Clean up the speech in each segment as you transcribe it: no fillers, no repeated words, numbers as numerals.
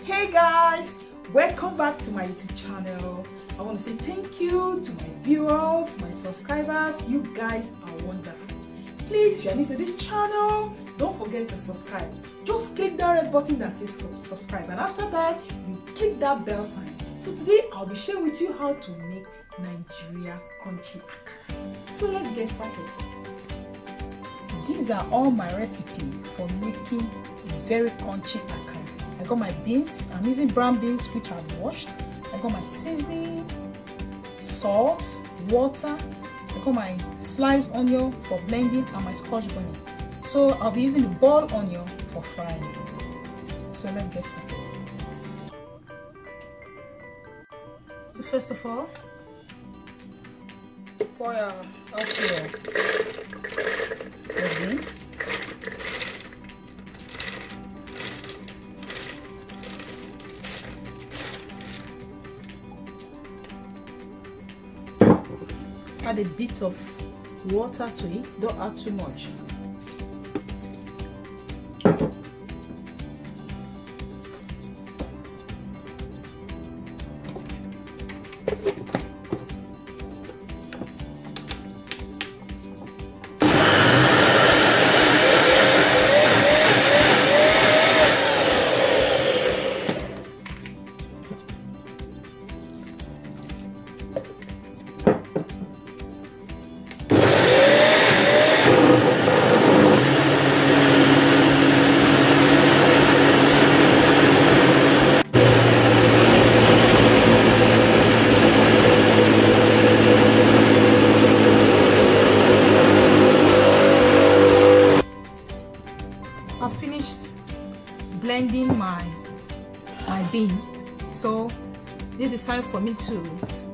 Hey guys, welcome back to my YouTube channel. I want to say thank you to my viewers, my subscribers. You guys are wonderful. Please, if you are new to this channel, don't forget to subscribe. Just click that red button that says subscribe, and after that you click that bell sign. So today I'll be sharing with you how to make Nigerian crunchy akara. So let's get started. These are all my recipes for making a very crunchy akara. I got my beans. I'm using brown beans which I've washed. I got my seasoning, salt, water. I got my sliced onion for blending and my scotch bonnet. So I'll be using the boiled onion for frying. So let's get started. So first of all, pour out your bean. Add a bit of water to it, don't add too much. I finished blending my bean, so this is the time for me to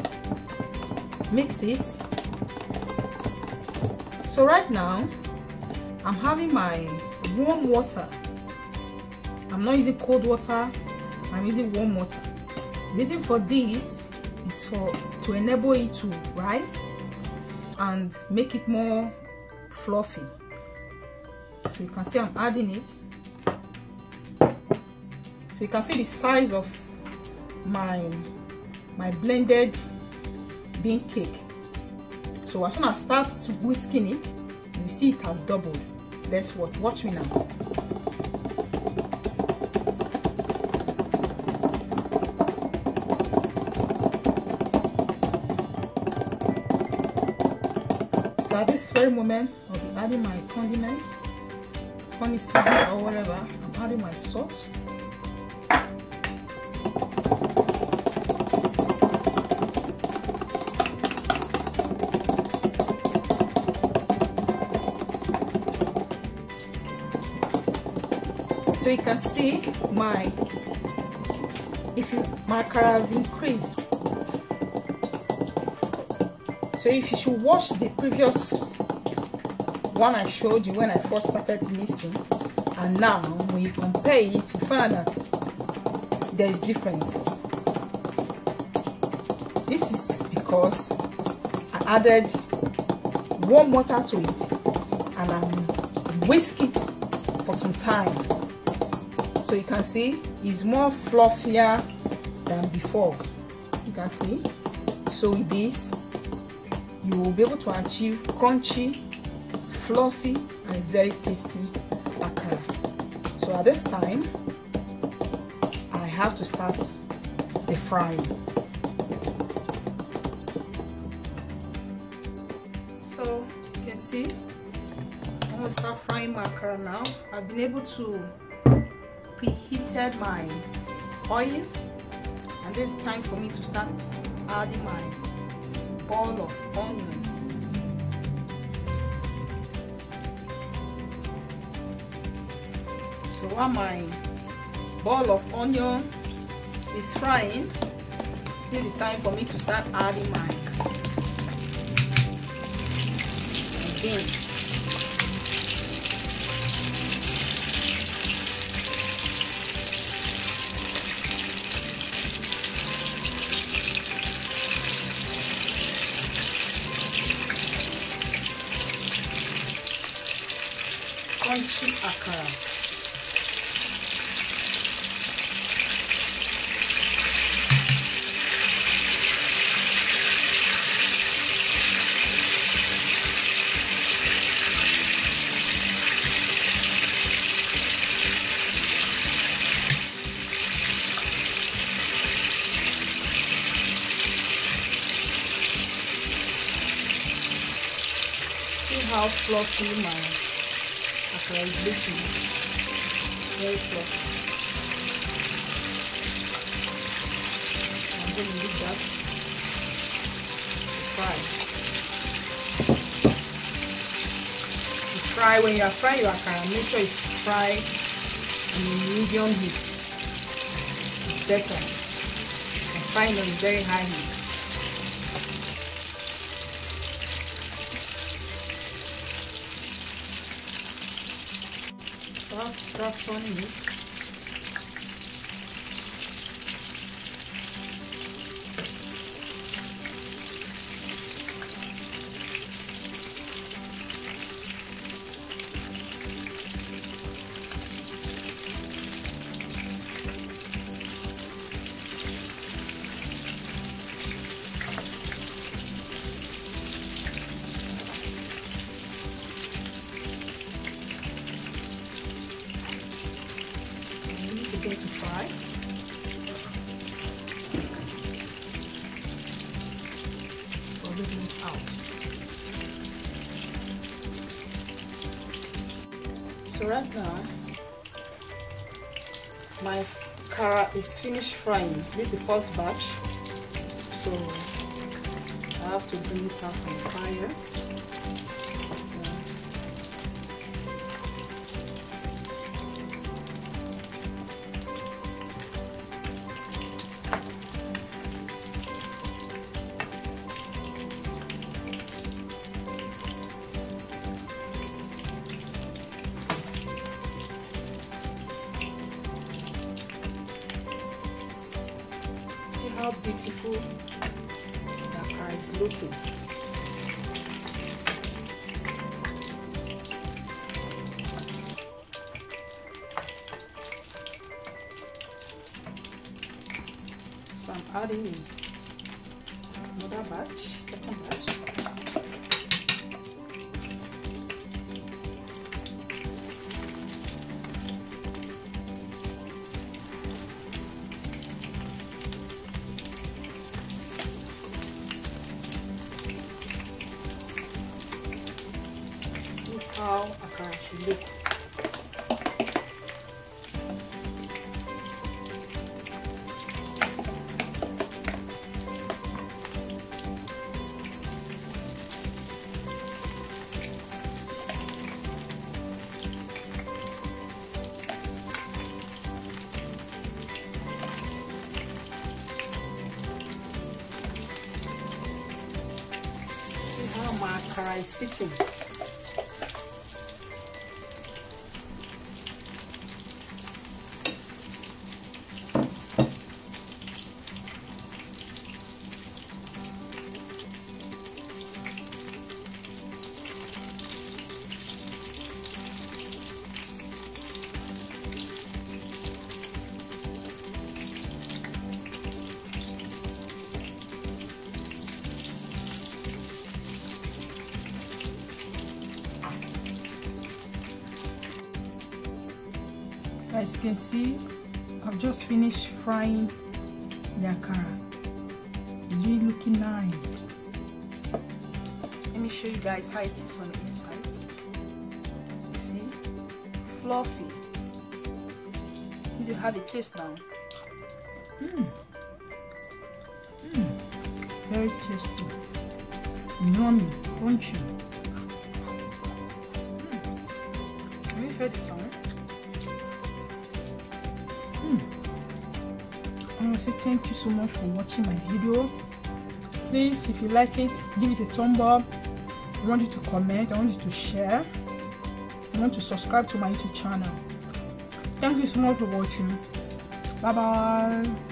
mix it. So right now I'm having my warm water. I'm not using cold water, I'm using warm water. The reason for this is to enable it to rise and make it more fluffy. So you can see I'm adding it. So you can see the size of my blended bean cake. So as soon as I start whisking it, you see it has doubled. Let's watch me now. So at this very moment, I'll be adding my condiment. Honey seasoning or whatever. I'm adding my salt. So you can see my akara have increased. So if you should watch the previous one I showed you when I first started mixing, and now when you compare it, you find that there is difference. This is because I added warm water to it and I'm whisking for some time. So you can see it's more fluffier than before. You can see. So with this, you will be able to achieve crunchy, fluffy and very tasty akara. So at this time I have to start the frying. So you can see I'm going to start frying my akara now. I've been able to preheated my oil, and this is time for me to start adding my ball of onion. So while my ball of onion is frying, this is the time for me to start adding my beans. Crunchy akara. See how fluffy my akara is looking. Very fluffy. I'm going to leave that to fry. When you are frying your akara, make sure it's fried on medium heat. It's better than frying on very high heat. So I have to start turning it. To fry. So leaving it out. So right now my akara is finished frying. This is the first batch, so I have to bring it out from the fire. How beautiful the akara is looking. So I'm adding in another batch, second batch. How akara should look. See how my akara is sitting. As you can see, I've just finished frying the akara. It's really looking nice. Let me show you guys how it is on the inside. You see? Fluffy. You have a taste now. Very tasty. Yummy, crunchy. Have you heard the sound? I want to say thank you so much for watching my video. Please, if you like it, give it a thumb up. I want you to comment. I want you to share. I want to subscribe to my YouTube channel. Thank you so much for watching. Bye bye.